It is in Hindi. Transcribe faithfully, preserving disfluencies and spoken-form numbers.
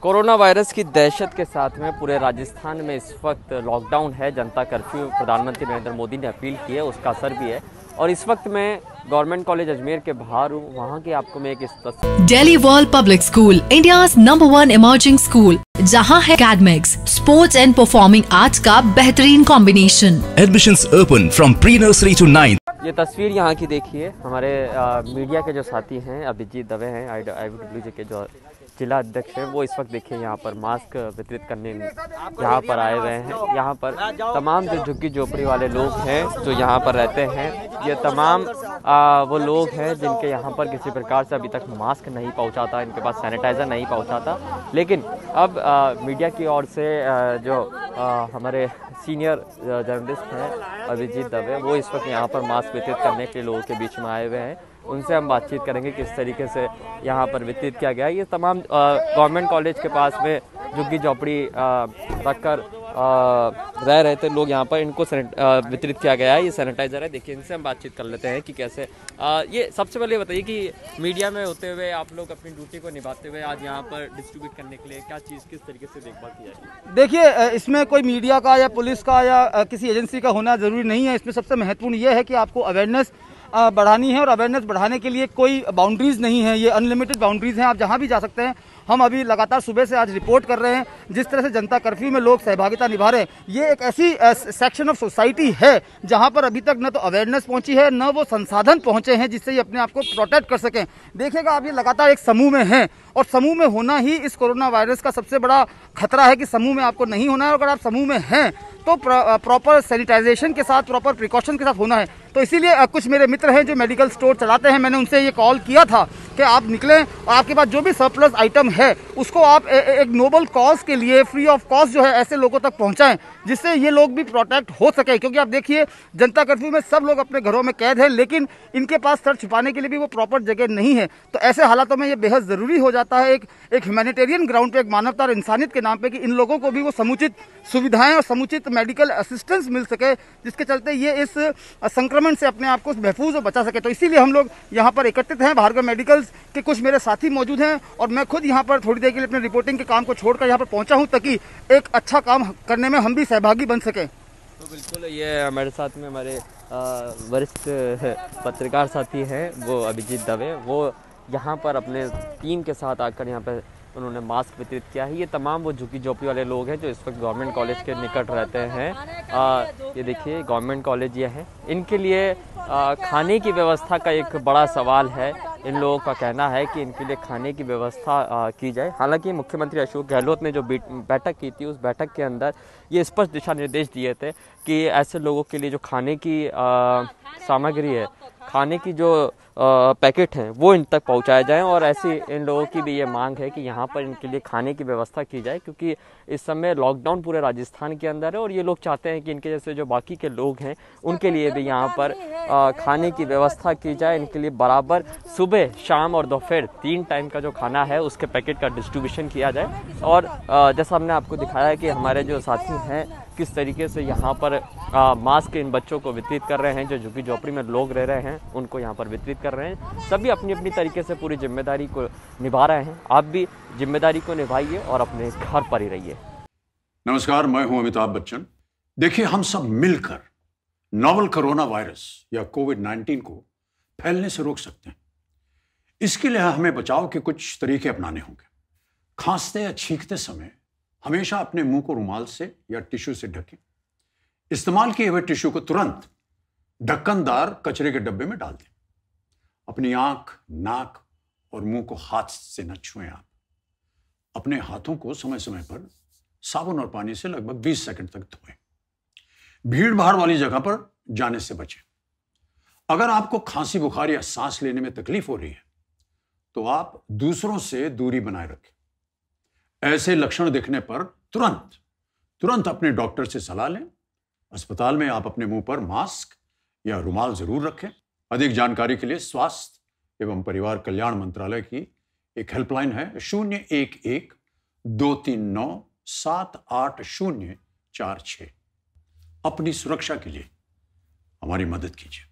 कोरोना वायरस की दहशत के साथ में पूरे राजस्थान में इस वक्त लॉकडाउन है, जनता कर्फ्यू प्रधानमंत्री नरेंद्र मोदी ने अपील की है, उसका असर भी है। और इस वक्त मैं गवर्नमेंट कॉलेज अजमेर के बाहर हूँ, वहाँ की आपको मैं एक तस्वीर। Delhi World Public School, India's number one emerging school, जहाँ है academics, sports and performing arts का बेहतरीन combination. Admissions open from pre nursery to ninth. ये तस्वीर यहाँ की देखिए, हमारे आ, मीडिया के जो साथी हैं, अभिजीत दवे हैं, आई डब्ल्यू जे के जो जिला अध्यक्ष हैं, वो इस वक्त देखिए यहाँ पर मास्क वितरित करने यहाँ पर आए हुए हैं। यहाँ पर तमाम जो झुग्गी झोपड़ी वाले लोग हैं जो यहाँ पर रहते हैं, ये तमाम आ, वो लोग हैं जिनके यहाँ पर किसी प्रकार से अभी तक मास्क नहीं पहुँचा था, इनके पास सैनिटाइज़र नहीं पहुँचा था। लेकिन अब आ, मीडिया की ओर से आ, जो आ, हमारे सीनियर जर्नलिस्ट हैं अभिजीत दवे, वो इस वक्त यहाँ पर मास्क वितरित करने के लोगों के बीच में आए हुए हैं। उनसे हम बातचीत करेंगे किस तरीके से यहाँ पर वितरित किया गया है। ये तमाम गवर्नमेंट कॉलेज के पास में झुग्गी झोपड़ी रखकर रह रहे थे लोग, यहाँ पर इनको वितरित किया गया है। ये सैनिटाइज़र है, देखिए इनसे हम बातचीत कर लेते हैं कि कैसे आ, ये सबसे पहले बताइए कि मीडिया में होते हुए आप लोग अपनी ड्यूटी को निभाते हुए आज यहाँ पर डिस्ट्रीब्यूट करने के लिए क्या चीज़ किस तरीके से देखभाल की जाएगी? देखिए, इसमें कोई मीडिया का या पुलिस का या किसी एजेंसी का होना ज़रूरी नहीं है। इसमें सबसे महत्वपूर्ण ये है कि आपको अवेयरनेस बढ़ानी है, और अवेयरनेस बढ़ाने के लिए कोई बाउंड्रीज नहीं है, ये अनलिमिटेड बाउंड्रीज हैं, आप जहां भी जा सकते हैं। हम अभी लगातार सुबह से आज रिपोर्ट कर रहे हैं जिस तरह से जनता कर्फ्यू में लोग सहभागिता निभा रहे हैं। ये एक ऐसी सेक्शन ऑफ सोसाइटी है जहां पर अभी तक न तो अवेयरनेस पहुंची है, न वो संसाधन पहुंचे हैं जिससे ये अपने आप को प्रोटेक्ट कर सकें। देखिएगा, आप ये लगातार एक समूह में हैं, और समूह में होना ही इस कोरोना वायरस का सबसे बड़ा खतरा है कि समूह में आपको नहीं होना है। अगर आप समूह में हैं तो प्रॉपर सैनिटाइजेशन के साथ, प्रॉपर प्रिकॉशन के साथ होना है। तो इसीलिए कुछ मेरे मित्र हैं जो मेडिकल स्टोर चलाते हैं, मैंने उनसे ये कॉल किया था कि आप निकलें और आपके पास जो भी सरप्लस आइटम है उसको आप ए, एक नोबल कॉज के लिए फ्री ऑफ कॉस्ट जो है ऐसे लोगों तक पहुंचाएं जिससे ये लोग भी प्रोटेक्ट हो सके। क्योंकि आप देखिए, जनता कर्फ्यू में सब लोग अपने घरों में कैद हैं, लेकिन इनके पास सर छुपाने के लिए भी वो प्रॉपर जगह नहीं है। तो ऐसे हालातों में ये बेहद ज़रूरी हो जाता है एक एक ह्यूमैनिटेरियन ग्राउंड पे, एक मानवता और इंसानियत के नाम पे, कि इन लोगों को भी वो समुचित सुविधाएं और समुचित मेडिकल असिस्टेंस मिल सके, जिसके चलते ये इस संक्रमण से अपने आप को महफूज और बचा सके। तो इसीलिए हम लोग यहाँ पर एकत्रित हैं। भार्गव मेडिकल्स के कुछ मेरे साथी मौजूद हैं, और मैं खुद यहाँ पर थोड़ी देर के लिए अपने रिपोर्टिंग के काम को छोड़कर यहाँ पर पहुँचा हूँ ताकि एक अच्छा काम करने में हम भी सहभागी बन सकें। तो बिल्कुल, ये हमारे साथ में हमारे वरिष्ठ पत्रकार साथी हैं, वो अभिजीत दवे, वो यहाँ पर अपने टीम के साथ आकर यहाँ पर उन्होंने मास्क वितरित किया है। ये तमाम वो झुग्गी झोपड़ी वाले लोग हैं जो इस वक्त गवर्नमेंट कॉलेज के निकट रहते हैं। आ, ये देखिए गवर्नमेंट कॉलेज ये है, इनके लिए आ, खाने की व्यवस्था का एक बड़ा सवाल है। इन लोगों का कहना है कि इनके लिए खाने की व्यवस्था आ, की जाए। हालांकि मुख्यमंत्री अशोक गहलोत ने जो बैठक की थी, उस बैठक के अंदर ये स्पष्ट दिशा निर्देश दिए थे कि ऐसे लोगों के लिए जो खाने की आ, सामग्री है, खाने की जो पैकेट हैं, वो इन तक पहुंचाए जाएं। और ऐसी इन लोगों की भी ये मांग है कि यहाँ पर इनके लिए खाने की व्यवस्था की जाए, क्योंकि इस समय लॉकडाउन पूरे राजस्थान के अंदर है, और ये लोग चाहते हैं कि इनके जैसे जो बाकी के लोग हैं उनके लिए भी यहाँ पर आ, खाने की व्यवस्था की जाए। इनके लिए बराबर सुबह, शाम और दोपहर तीन टाइम का जो खाना है उसके पैकेट का डिस्ट्रीब्यूशन किया जाए। और आ, जैसा हमने आपको दिखाया है कि हमारे जो साथी हैं किस तरीके से यहाँ पर आ, मास्क इन बच्चों को वितरित कर रहे हैं, जो झुग्गी झोपड़ी में लोग रह रहे हैं उनको यहाँ पर वितरित कर रहे हैं। सभी अपनी अपनी तरीके से पूरी जिम्मेदारी को निभा रहे हैं। आप भी जिम्मेदारी को निभाइए और अपने घर पर ही रहिए। नमस्कार, मैं हूं अमिताभ बच्चन। देखिए, हम सब मिलकर नोवल कोरोना वायरस या कोविड नाइन्टीन को फैलने से रोक सकते हैं। इसके लिए हमें बचाव के कुछ तरीके अपनाने होंगे। खांसते या छींकते समय हमेशा अपने मुंह को रुमाल से या टिश्यू से ढकें। इस्तेमाल किए हुए टिश्यू को तुरंत ढक्कनदार कचरे के डब्बे में डाल दें। अपनी आंख, नाक और मुंह को हाथ से न छुएं। आप अपने हाथों को समय समय पर साबुन और पानी से लगभग बीस सेकंड तक धोएं। भीड़ भाड़ वाली जगह पर जाने से बचें। अगर आपको खांसी, बुखार या सांस लेने में तकलीफ हो रही है तो आप दूसरों से दूरी बनाए रखें। ऐसे लक्षण दिखने पर तुरंत तुरंत अपने डॉक्टर से सलाह लें। अस्पताल में आप अपने मुंह पर मास्क या रुमाल जरूर रखें। अधिक जानकारी के लिए स्वास्थ्य एवं परिवार कल्याण मंत्रालय की एक हेल्पलाइन है शून्य एक एक दो तीन नौ सात आठ शून्य चार छह। अपनी सुरक्षा के लिए हमारी मदद कीजिए।